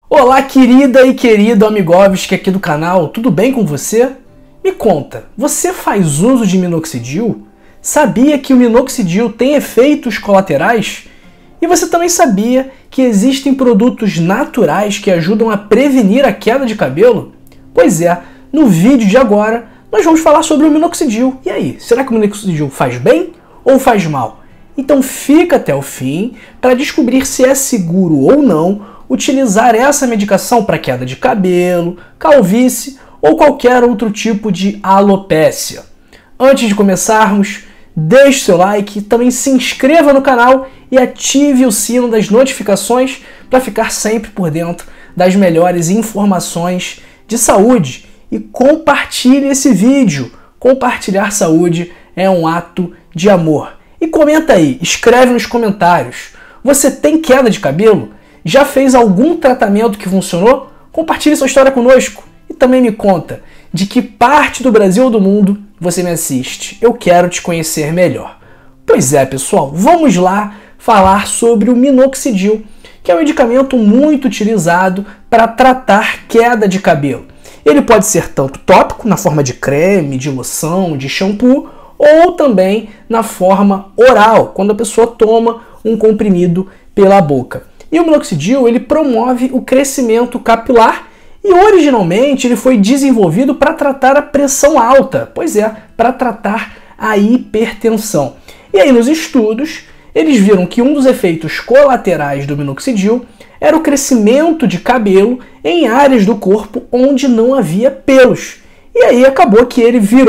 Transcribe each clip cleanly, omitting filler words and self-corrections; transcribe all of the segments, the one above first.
Olá, querida e querido Amigovski aqui do canal, tudo bem com você? Me conta, você faz uso de minoxidil? Sabia que o minoxidil tem efeitos colaterais? E você também sabia que existem produtos naturais que ajudam a prevenir a queda de cabelo? Pois é, no vídeo de agora nós vamos falar sobre o minoxidil. E aí, será que o minoxidil faz bem ou faz mal? Então fica até o fim para descobrir se é seguro ou não utilizar essa medicação para queda de cabelo, calvície ou qualquer outro tipo de alopécia. Antes de começarmos, deixe seu like, também se inscreva no canal e ative o sino das notificações para ficar sempre por dentro das melhores informações de saúde. E compartilhe esse vídeo. Compartilhar saúde é um ato de amor. E comenta aí, escreve nos comentários. Você tem queda de cabelo? Já fez algum tratamento que funcionou? Compartilhe sua história conosco e também me conta de que parte do Brasil ou do mundo você me assiste. Eu quero te conhecer melhor. Pois é, pessoal, vamos lá falar sobre o minoxidil, que é um medicamento muito utilizado para tratar queda de cabelo. Ele pode ser tanto tópico, na forma de creme, de loção, de shampoo, ou também na forma oral, quando a pessoa toma um comprimido pela boca. E o minoxidil ele promove o crescimento capilar e originalmente ele foi desenvolvido para tratar a pressão alta, pois é, para tratar a hipertensão. E aí nos estudos eles viram que um dos efeitos colaterais do minoxidil era o crescimento de cabelo em áreas do corpo onde não havia pelos. E aí acabou que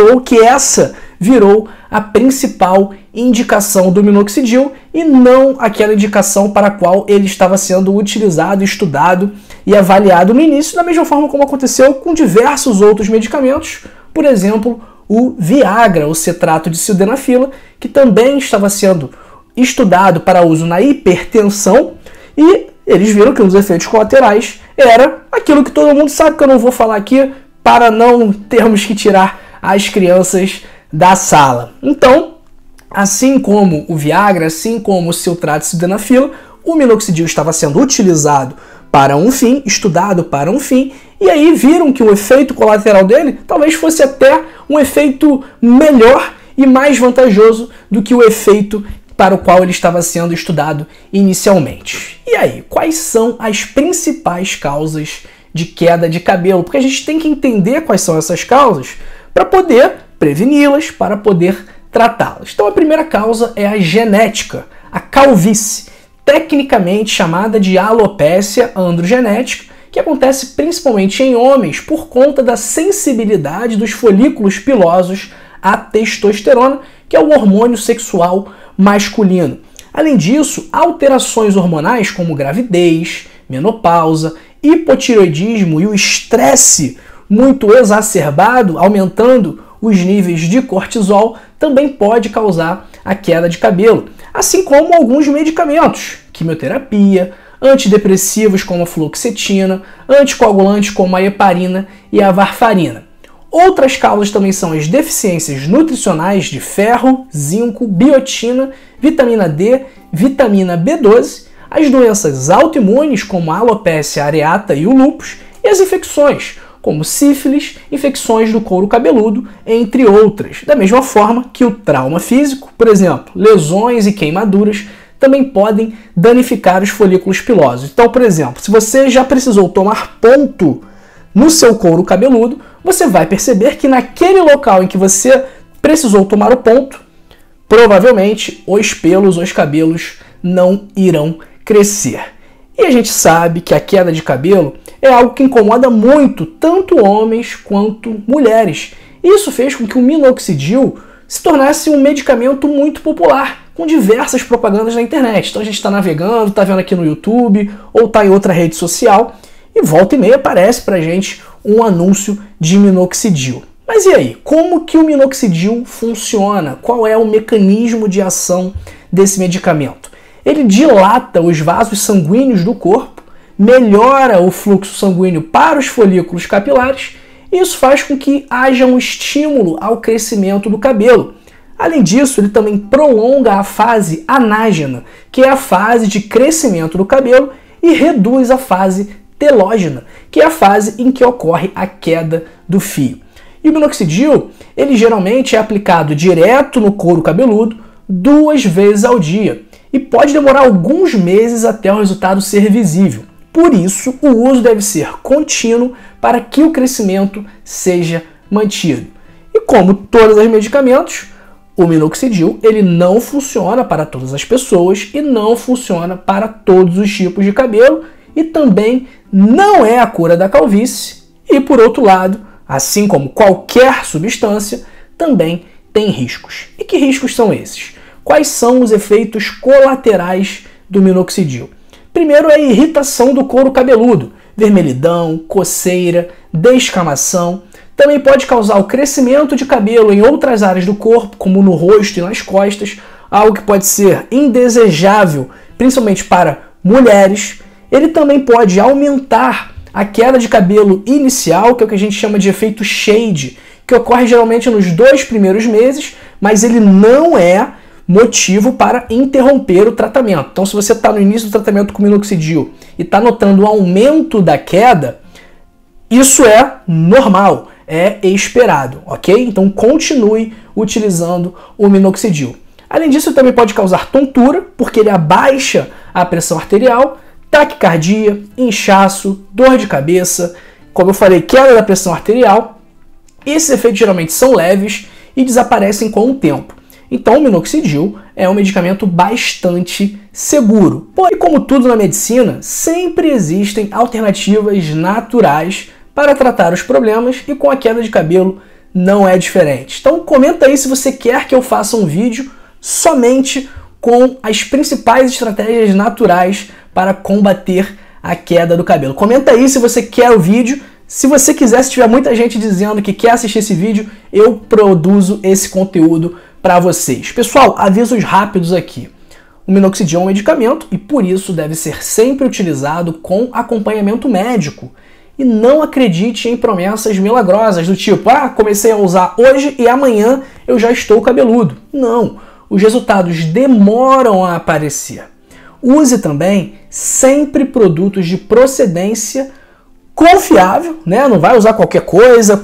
essa virou a principal indicação do minoxidil e não aquela indicação para a qual ele estava sendo utilizado, estudado e avaliado no início, da mesma forma como aconteceu com diversos outros medicamentos, por exemplo, o Viagra, o cetrato de sildenafila, que também estava sendo estudado para uso na hipertensão e eles viram que um dos efeitos colaterais era aquilo que todo mundo sabe, que eu não vou falar aqui para não termos que tirar as crianças da sala. Então, assim como o Viagra, assim como o cetrato de sildenafila, o minoxidil estava sendo utilizado para um fim, estudado para um fim, e aí viram que o efeito colateral dele talvez fosse até um efeito melhor e mais vantajoso do que o efeito para o qual ele estava sendo estudado inicialmente. E aí, quais são as principais causas de queda de cabelo? Porque a gente tem que entender quais são essas causas para poder preveni-las, para poder tratá-las. Então a primeira causa é a genética, a calvície, tecnicamente chamada de alopécia androgenética, que acontece principalmente em homens por conta da sensibilidade dos folículos pilosos à testosterona, que é o hormônio sexual masculino. Além disso, alterações hormonais como gravidez, menopausa, hipotireoidismo e o estresse muito exacerbado, aumentando os níveis de cortisol, também pode causar a queda de cabelo, assim como alguns medicamentos, quimioterapia, antidepressivos como a fluoxetina, anticoagulantes como a heparina e a varfarina. Outras causas também são as deficiências nutricionais de ferro, zinco, biotina, vitamina D, vitamina B12, as doenças autoimunes como a alopécia areata e o lúpus, e as infecções como sífilis, infecções do couro cabeludo, entre outras. Da mesma forma que o trauma físico, por exemplo, lesões e queimaduras, também podem danificar os folículos pilosos. Então, por exemplo, se você já precisou tomar ponto no seu couro cabeludo, você vai perceber que naquele local em que você precisou tomar o ponto, provavelmente os pelos, os cabelos não irão crescer. E a gente sabe que a queda de cabelo é algo que incomoda muito tanto homens quanto mulheres. Isso fez com que o minoxidil se tornasse um medicamento muito popular, com diversas propagandas na internet. Então a gente está navegando, está vendo aqui no YouTube ou está em outra rede social e volta e meia aparece para a gente um anúncio de minoxidil. Mas e aí, como que o minoxidil funciona? Qual é o mecanismo de ação desse medicamento? Ele dilata os vasos sanguíneos do corpo, melhora o fluxo sanguíneo para os folículos capilares e isso faz com que haja um estímulo ao crescimento do cabelo. Além disso, ele também prolonga a fase anágena, que é a fase de crescimento do cabelo, e reduz a fase telógena, que é a fase em que ocorre a queda do fio. E o minoxidil, ele geralmente é aplicado direto no couro cabeludo 2 vezes ao dia e pode demorar alguns meses até o resultado ser visível. Por isso, o uso deve ser contínuo para que o crescimento seja mantido. E como todos os medicamentos, o minoxidil ele não funciona para todas as pessoas e não funciona para todos os tipos de cabelo e também não é a cura da calvície. E por outro lado, assim como qualquer substância, também tem riscos. E que riscos são esses? Quais são os efeitos colaterais do minoxidil? Primeiro é a irritação do couro cabeludo, vermelhidão, coceira, descamação. Também pode causar o crescimento de cabelo em outras áreas do corpo, como no rosto e nas costas, algo que pode ser indesejável, principalmente para mulheres. Ele também pode aumentar a queda de cabelo inicial, que é o que a gente chama de efeito shade, que ocorre geralmente nos 2 primeiros meses, mas ele não é motivo para interromper o tratamento. Então, se você está no início do tratamento com minoxidil e está notando o aumento da queda, isso é normal, é esperado, ok? Então, continue utilizando o minoxidil. Além disso, ele também pode causar tontura, porque ele abaixa a pressão arterial, taquicardia, inchaço, dor de cabeça, como eu falei, queda da pressão arterial. Esses efeitos geralmente são leves e desaparecem com o tempo. Então, o minoxidil é um medicamento bastante seguro. Porém, como tudo na medicina, sempre existem alternativas naturais para tratar os problemas e com a queda de cabelo não é diferente. Então, comenta aí se você quer que eu faça um vídeo somente com as principais estratégias naturais para combater a queda do cabelo. Comenta aí se você quer o vídeo. Se você quiser, se tiver muita gente dizendo que quer assistir esse vídeo, eu produzo esse conteúdo para vocês. Pessoal, avisos rápidos aqui. O minoxidil é um medicamento e por isso deve ser sempre utilizado com acompanhamento médico. E não acredite em promessas milagrosas do tipo, comecei a usar hoje e amanhã eu já estou cabeludo. Não, os resultados demoram a aparecer. Use também sempre produtos de procedência confiável, né? Não vai usar qualquer coisa,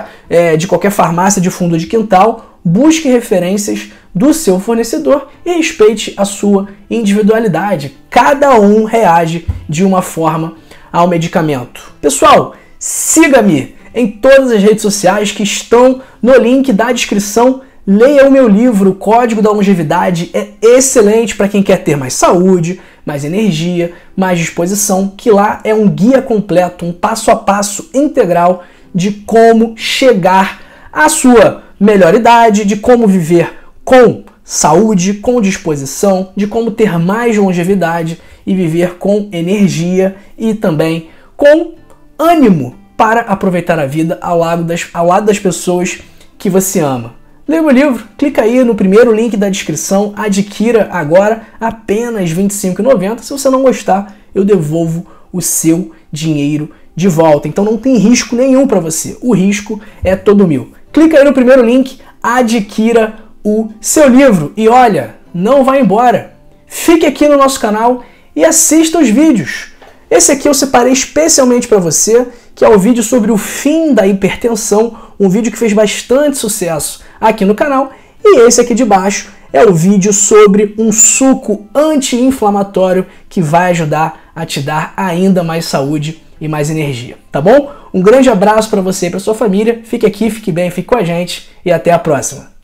de qualquer farmácia de fundo de quintal. Busque referências do seu fornecedor e respeite a sua individualidade. Cada um reage de uma forma ao medicamento. Pessoal, siga-me em todas as redes sociais que estão no link da descrição. Leia o meu livro, o Código da Longevidade, é excelente para quem quer ter mais saúde, mais energia, mais disposição, que lá é um guia completo, um passo a passo integral de como chegar à sua melhor idade, de como viver com saúde, com disposição, de como ter mais longevidade e viver com energia e também com ânimo para aproveitar a vida ao lado das pessoas que você ama. Leia meu livro, clica aí no primeiro link da descrição, adquira agora apenas R$ 25,90. Se você não gostar, eu devolvo o seu dinheiro de volta. Então não tem risco nenhum para você, o risco é todo meu. Clica aí no primeiro link, adquira o seu livro e olha, não vá embora. Fique aqui no nosso canal e assista os vídeos. Esse aqui eu separei especialmente para você, que é o vídeo sobre o fim da hipertensão, um vídeo que fez bastante sucesso aqui no canal. E esse aqui de baixo é o vídeo sobre um suco anti-inflamatório que vai ajudar a te dar ainda mais saúde e mais energia, tá bom? Um grande abraço para você e para sua família. Fique aqui, fique bem, fique com a gente e até a próxima.